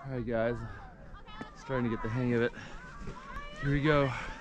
All right, guys, starting to get the hang of it. Here we go.